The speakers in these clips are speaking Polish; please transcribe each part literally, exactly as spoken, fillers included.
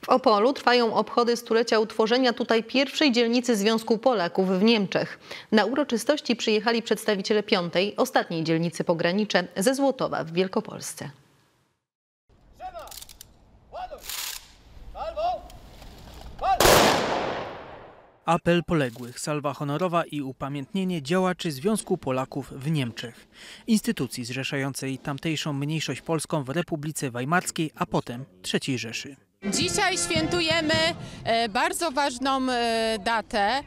W Opolu trwają obchody stulecia utworzenia tutaj pierwszej dzielnicy Związku Polaków w Niemczech. Na uroczystości przyjechali przedstawiciele piątej, ostatniej dzielnicy pogranicze ze Złotowa w Wielkopolsce. Apel poległych, salwa honorowa i upamiętnienie działaczy Związku Polaków w Niemczech, instytucji zrzeszającej tamtejszą mniejszość polską w Republice Weimarskiej, a potem trzeciej Rzeszy. Dzisiaj świętujemy bardzo ważną datę,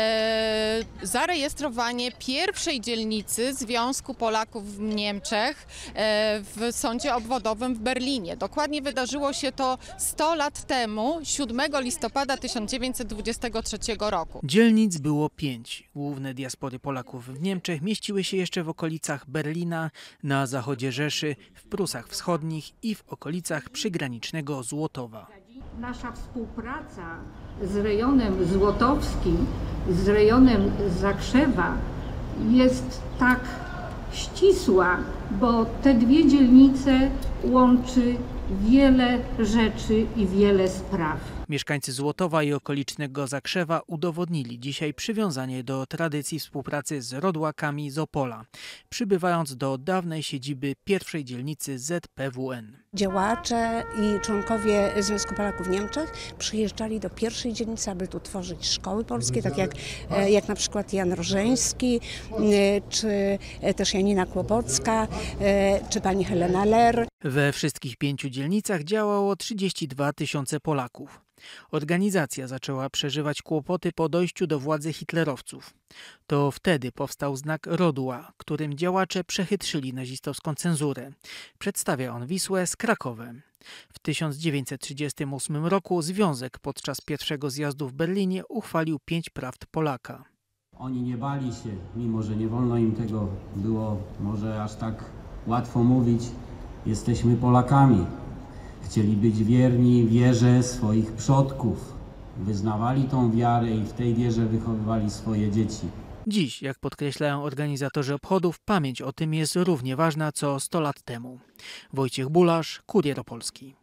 zarejestrowanie pierwszej dzielnicy Związku Polaków w Niemczech w sądzie obwodowym w Berlinie. Dokładnie wydarzyło się to sto lat temu, siódmego listopada tysiąc dziewięćset dwudziestego trzeciego roku. Dzielnic było pięć. Główne diaspory Polaków w Niemczech mieściły się jeszcze w okolicach Berlina, na zachodzie Rzeszy, w Prusach Wschodnich i w okolicach przygranicznego Złotowa. Nasza współpraca z rejonem złotowskim, z rejonem Zakrzewa jest tak ścisła, bo te dwie dzielnice łączy wiele rzeczy i wiele spraw. Mieszkańcy Złotowa i okolicznego Zakrzewa udowodnili dzisiaj przywiązanie do tradycji współpracy z rodłakami z Opola, przybywając do dawnej siedziby pierwszej dzielnicy Z P W N. Działacze i członkowie Związku Polaków w Niemczech przyjeżdżali do pierwszej dzielnicy, aby tu tworzyć szkoły polskie, tak jak, jak na przykład Jan Rożeński, czy też Janina Kłopocka, czy pani Helena Ler. We wszystkich pięciu dzielnicach działało trzydzieści dwa tysiące Polaków. Organizacja zaczęła przeżywać kłopoty po dojściu do władzy hitlerowców. To wtedy powstał znak Rodła, którym działacze przechytrzyli nazistowską cenzurę. Przedstawia on Wisłę z Krakowem. W tysiąc dziewięćset trzydziestym ósmym roku Związek podczas pierwszego zjazdu w Berlinie uchwalił pięć prawd Polaka. Oni nie bali się, mimo że nie wolno im tego było może aż tak łatwo mówić. Jesteśmy Polakami. Chcieli być wierni wierze swoich przodków. Wyznawali tą wiarę i w tej wierze wychowywali swoje dzieci. Dziś, jak podkreślają organizatorzy obchodów, pamięć o tym jest równie ważna co sto lat temu. Wojciech Bulasz, Kurier Opolski.